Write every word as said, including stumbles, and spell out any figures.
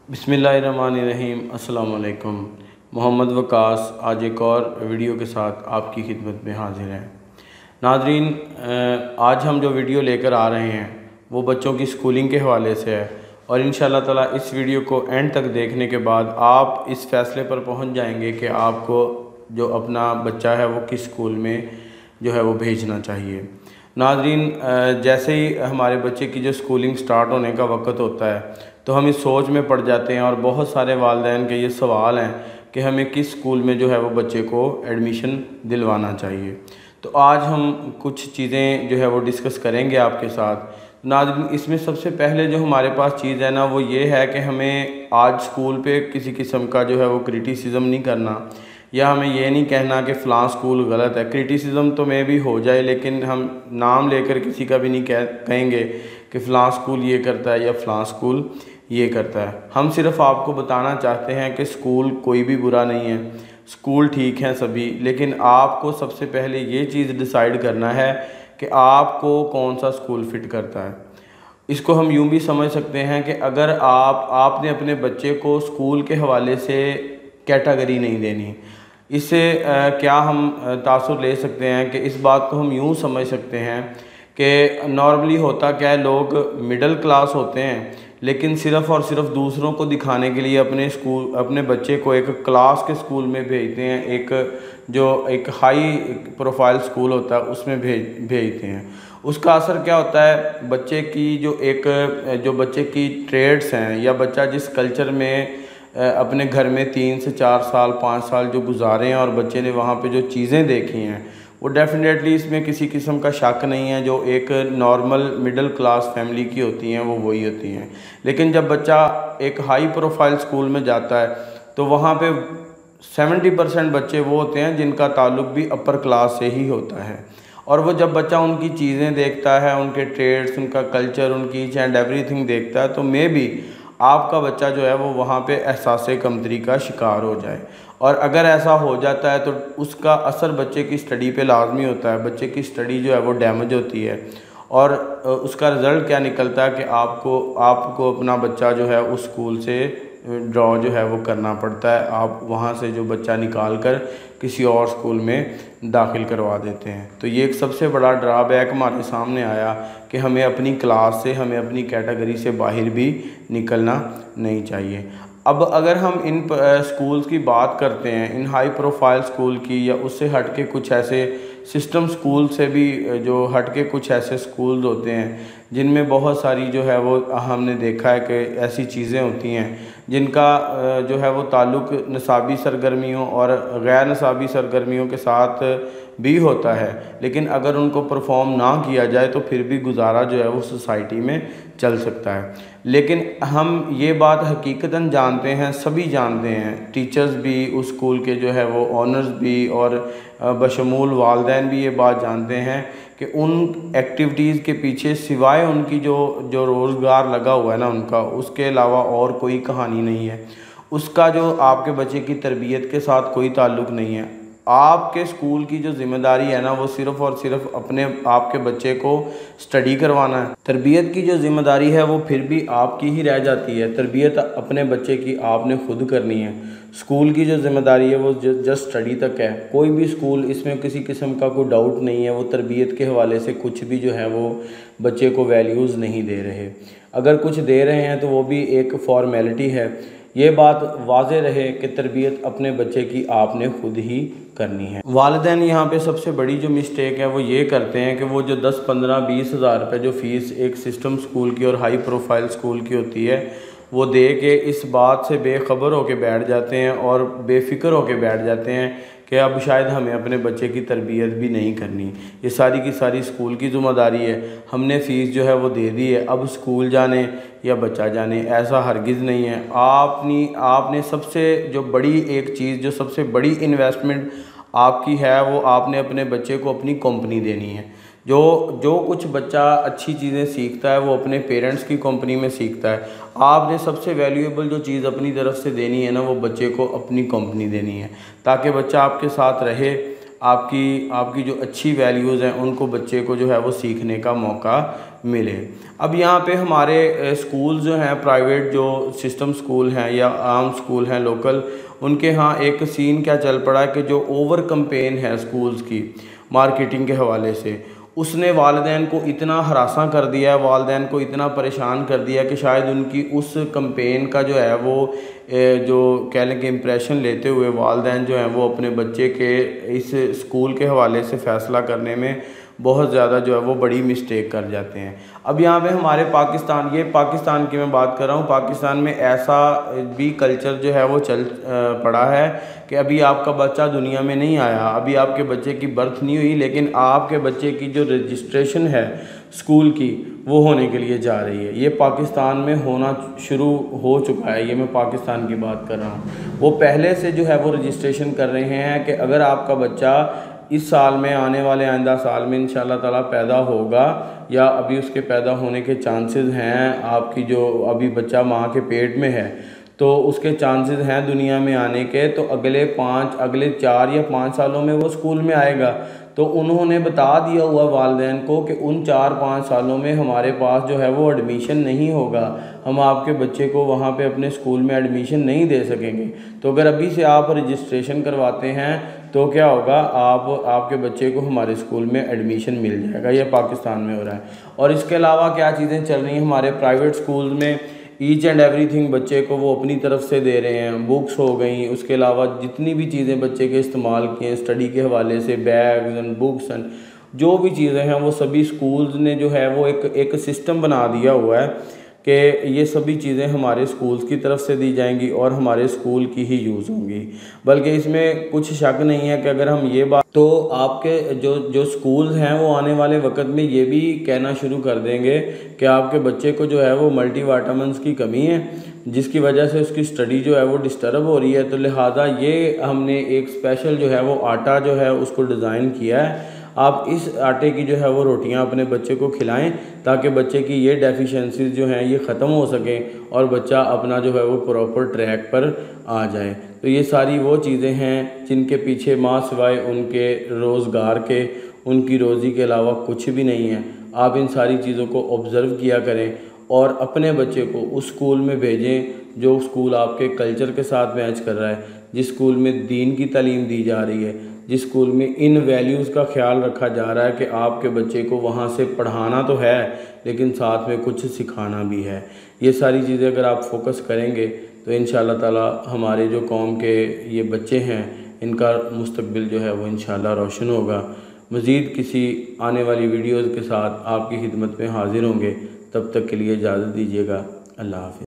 बिस्मिल्लाहिर्रहमानिर्रहीम। अस्सलाम वालेकुम। मोहम्मद वकास आज एक और वीडियो के साथ आपकी खिदमत में हाजिर हैं। नाज़रीन, आज हम जो वीडियो लेकर आ रहे हैं वो बच्चों की स्कूलिंग के हवाले से है और इंशाअल्लाह ताला इस वीडियो को एंड तक देखने के बाद आप इस फ़ैसले पर पहुंच जाएंगे कि आपको जो अपना बच्चा है वो किस स्कूल में जो है वो भेजना चाहिए। नाज़रीन, जैसे ही हमारे बच्चे की जो स्कूलिंग स्टार्ट होने का वक्त होता है तो हम इस सोच में पड़ जाते हैं और बहुत सारे वालिदैन के ये सवाल हैं कि हमें किस स्कूल में जो है वो बच्चे को एडमिशन दिलवाना चाहिए। तो आज हम कुछ चीज़ें जो है वो डिस्कस करेंगे आपके साथ। नाज़रीन, इसमें सबसे पहले जो हमारे पास चीज़ है ना वो ये है कि हमें आज स्कूल पे किसी किस्म का जो है वो क्रिटिसिज्म नहीं करना, या हमें ये नहीं कहना कि फ़लाँ स्कूल गलत है। क्रिटिसिज्म तो में भी हो जाए, लेकिन हम नाम लेकर किसी का भी नहीं कह कहेंगे कि फ़लाँ स्कूल ये करता है या फ़लाँ स्कूल ये करता है। हम सिर्फ आपको बताना चाहते हैं कि स्कूल कोई भी बुरा नहीं है, स्कूल ठीक हैं सभी, लेकिन आपको सबसे पहले ये चीज़ डिसाइड करना है कि आपको कौन सा स्कूल फ़िट करता है। इसको हम यूँ भी समझ सकते हैं कि अगर आप आपने अपने बच्चे को स्कूल के हवाले से कैटेगरी नहीं देनी, इससे क्या हम तासुर ले सकते हैं कि इस बात को हम यूँ समझ सकते हैं कि नॉर्मली होता क्या है, लोग मिडिल क्लास होते हैं लेकिन सिर्फ़ और सिर्फ दूसरों को दिखाने के लिए अपने स्कूल अपने बच्चे को एक क्लास के स्कूल में भेजते हैं, एक जो एक हाई प्रोफाइल स्कूल होता है उसमें भेज भेजते हैं। उसका असर क्या होता है, बच्चे की जो एक जो बच्चे की ट्रेड्स हैं या बच्चा जिस कल्चर में अपने घर में तीन से चार साल पाँच साल जो गुजारे हैं और बच्चे ने वहाँ पे जो चीज़ें देखी हैं वो डेफिनेटली इसमें किसी किस्म का शक नहीं है, जो एक नॉर्मल मिडिल क्लास फैमिली की होती हैं वो वही होती हैं। लेकिन जब बच्चा एक हाई प्रोफाइल स्कूल में जाता है तो वहाँ पे सेवेंटी परसेंट बच्चे वो होते हैं जिनका ताल्लुक भी अपर क्लास से ही होता है। और वो जब बच्चा उनकी चीज़ें देखता है, उनके ट्रेड्स, उनका कल्चर, उनकी ईच एंड एवरीथिंग देखता है, तो मे भी आपका बच्चा जो है वो वहाँ पे एहसास कमतरी का शिकार हो जाए। और अगर ऐसा हो जाता है तो उसका असर बच्चे की स्टडी पे लाजमी होता है, बच्चे की स्टडी जो है वो डैमेज होती है और उसका रिज़ल्ट क्या निकलता है कि आपको आपको अपना बच्चा जो है उस स्कूल से ड्रॉ जो है वो करना पड़ता है। आप वहाँ से जो बच्चा निकाल कर किसी और स्कूल में दाखिल करवा देते हैं। तो ये एक सबसे बड़ा ड्रॉबैक हमारे सामने आया कि हमें अपनी क्लास से, हमें अपनी कैटेगरी से बाहर भी निकलना नहीं चाहिए। अब अगर हम इन स्कूल्स की बात करते हैं, इन हाई प्रोफाइल स्कूल की, या उससे हट के कुछ ऐसे सिस्टम स्कूल से भी जो हट के कुछ ऐसे स्कूल्स होते हैं जिनमें बहुत सारी जो है वो हमने देखा है कि ऐसी चीज़ें होती हैं जिनका जो है वो ताल्लुक़ निसाबी सरगर्मियों और गैर निसाबी सरगर्मियों के साथ भी होता है, लेकिन अगर उनको परफॉर्म ना किया जाए तो फिर भी गुजारा जो है वो सोसाइटी में चल सकता है। लेकिन हम ये बात हकीकतन जानते हैं, सभी जानते हैं, टीचर्स भी, उस स्कूल के जो है वो ऑनर्स भी और बशमूल वालिदैन भी ये बात जानते हैं कि उन एक्टिविटीज़ के पीछे सिवाय उनकी जो जो रोज़गार लगा हुआ है ना उनका, उसके अलावा और कोई कहानी नहीं है। उसका जो आपके बच्चे की तरबियत के साथ कोई ताल्लुक़ नहीं है। आपके स्कूल की जो ज़िम्मेदारी है ना वो सिर्फ़ और सिर्फ अपने आपके बच्चे को स्टडी करवाना है। तरबियत की जो ज़िम्मेदारी है वो फिर भी आपकी ही रह जाती है। तरबियत अपने बच्चे की आपने खुद करनी है। स्कूल की जो ज़िम्मेदारी है वो जस्ट स्टडी तक है। कोई भी स्कूल, इसमें किसी किस्म का कोई डाउट नहीं है, वो तरबियत के हवाले से कुछ भी जो है वो बच्चे को वैल्यूज़ नहीं दे रहे। अगर कुछ दे रहे हैं तो वो भी एक फॉर्मेलिटी है। ये बात वाज़े रहे कि तरबियत अपने बच्चे की आपने खुद ही करनी है। वालिदैन यहाँ पे सबसे बड़ी जो मिस्टेक है वो ये करते हैं कि वो जो दस पंद्रह बीस हज़ार रुपये जो फ़ीस एक सिस्टम स्कूल की और हाई प्रोफाइल स्कूल की होती है वो दे के इस बात से बेखबर होके बैठ जाते हैं और बेफ़िक्र होके बैठ जाते हैं कि अब शायद हमें अपने बच्चे की तरबियत भी नहीं करनी, ये सारी की सारी स्कूल की ज़िम्मेदारी है, हमने फ़ीस जो है वो दे दी है, अब स्कूल जाने या बच्चा जाने। ऐसा हरगिज़ नहीं है। आपने आपने सबसे जो बड़ी एक चीज़, जो सबसे बड़ी इन्वेस्टमेंट आपकी है वो आपने अपने बच्चे को अपनी कंपनी देनी है। जो जो कुछ बच्चा अच्छी चीज़ें सीखता है वो अपने पेरेंट्स की कंपनी में सीखता है। आपने सबसे वैल्यूएबल जो चीज़ अपनी तरफ से देनी है ना वो बच्चे को अपनी कंपनी देनी है, ताकि बच्चा आपके साथ रहे, आपकी आपकी जो अच्छी वैल्यूज़ हैं उनको बच्चे को जो है वो सीखने का मौका मिले। अब यहाँ पे हमारे स्कूल जो हैं, प्राइवेट जो सिस्टम स्कूल हैं या आम स्कूल हैं लोकल, उनके यहाँ एक सीन क्या चल पड़ा है कि जो ओवर कंपेन है स्कूल्स की मार्केटिंग के हवाले से, उसने वालिदैन को इतना हरासा कर दिया है, वालिदैन को इतना परेशान कर दिया कि शायद उनकी उस कंपेन का जो है वो जो कह लें कि इम्प्रेशन लेते हुए वालिदैन जो हैं वो अपने बच्चे के इस स्कूल के हवाले से फ़ैसला करने में बहुत ज़्यादा जो है वो बड़ी मिस्टेक कर जाते हैं। अब यहाँ पे हमारे पाकिस्तान, ये पाकिस्तान की मैं बात कर रहा हूँ, पाकिस्तान में ऐसा भी कल्चर जो है वो चल पड़ा है कि अभी आपका बच्चा दुनिया में नहीं आया, अभी आपके बच्चे की बर्थ नहीं हुई, लेकिन आपके बच्चे की जो रजिस्ट्रेशन है स्कूल की वो होने के लिए जा रही है। ये पाकिस्तान में होना शुरू हो चुका है, ये मैं पाकिस्तान की बात कर रहा हूँ। वो पहले से जो है वो रजिस्ट्रेशन कर रहे हैं कि अगर आपका बच्चा इस साल में, आने वाले आइंदा साल में इंशाल्लाह ताला पैदा होगा या अभी उसके पैदा होने के चांसेस हैं, आपकी जो अभी बच्चा माँ के पेट में है तो उसके चांसेस हैं दुनिया में आने के, तो अगले पाँच अगले चार या पाँच सालों में वो स्कूल में आएगा। तो उन्होंने बता दिया हुआ वालिदैन को कि उन चार पाँच सालों में हमारे पास जो है वो एडमिशन नहीं होगा, हम आपके बच्चे को वहाँ पे अपने स्कूल में एडमिशन नहीं दे सकेंगे। तो अगर अभी से आप रजिस्ट्रेशन करवाते हैं तो क्या होगा, आप आपके बच्चे को हमारे स्कूल में एडमिशन मिल जाएगा। ये पाकिस्तान में हो रहा है। और इसके अलावा क्या चीज़ें चल रही हैं हमारे प्राइवेट स्कूल में, ईच एंड एवरीथिंग बच्चे को वो अपनी तरफ से दे रहे हैं, बुक्स हो गई, उसके अलावा जितनी भी चीज़ें बच्चे के इस्तेमाल किए हैं स्टडी के हवाले से, बैग्स एंड बुक्स एंड जो भी चीज़ें हैं वो सभी स्कूल्स ने जो है वो एक एक सिस्टम बना दिया हुआ है कि ये सभी चीज़ें हमारे स्कूल्स की तरफ से दी जाएंगी और हमारे स्कूल की ही यूज़ होंगी। बल्कि इसमें कुछ शक नहीं है कि अगर हम ये बात, तो आपके जो जो स्कूल्स हैं वो आने वाले वक्त में ये भी कहना शुरू कर देंगे कि आपके बच्चे को जो है वो मल्टीविटामिन्स की कमी है, जिसकी वजह से उसकी स्टडी जो है वो डिस्टर्ब हो रही है। तो लिहाजा ये हमने एक स्पेशल जो है वो आटा जो है उसको डिज़ाइन किया है, आप इस आटे की जो है वो रोटियां अपने बच्चे को खिलाएं ताकि बच्चे की ये डेफिशिएंसीज जो हैं ये ख़त्म हो सकें और बच्चा अपना जो है वो प्रॉपर ट्रैक पर आ जाए। तो ये सारी वो चीज़ें हैं जिनके पीछे माँ सिवाय उनके रोज़गार के, उनकी रोज़ी के अलावा कुछ भी नहीं है। आप इन सारी चीज़ों को ऑब्ज़र्व किया करें और अपने बच्चे को उस स्कूल में भेजें जो स्कूल आपके कल्चर के साथ मैच कर रहा है, जिस स्कूल में दीन की तालीम दी जा रही है, जिस स्कूल में इन वैल्यूज़ का ख्याल रखा जा रहा है कि आपके बच्चे को वहाँ से पढ़ाना तो है लेकिन साथ में कुछ सिखाना भी है। ये सारी चीज़ें अगर आप फोकस करेंगे तो इंशाल्लाह ताला हमारे जो कौम के ये बच्चे हैं इनका मुस्तकबिल जो है वो इंशाल्लाह रोशन होगा। मज़ीद किसी आने वाली वीडियोज़ के साथ आपकी खिदमत में हाज़िर होंगे, तब तक के लिए इजाज़त दीजिएगा। अल्लाह हाफ़िज़।